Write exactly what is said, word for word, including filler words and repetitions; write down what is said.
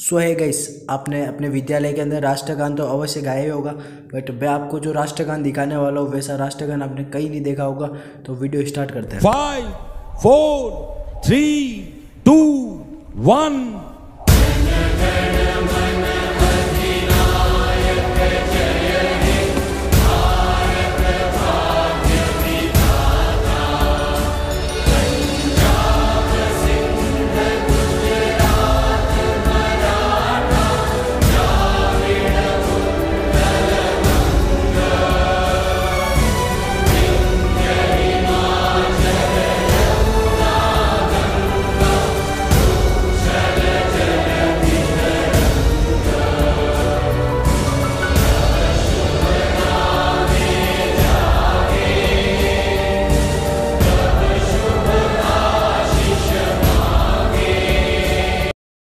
सो है गाइस, आपने अपने विद्यालय के अंदर राष्ट्रगान तो अवश्य गाया ही होगा, बट मैं आपको जो राष्ट्रगान दिखाने वाला हूँ वैसा राष्ट्रगान आपने कहीं नहीं देखा होगा। तो वीडियो स्टार्ट करते हैं। Five four three two one.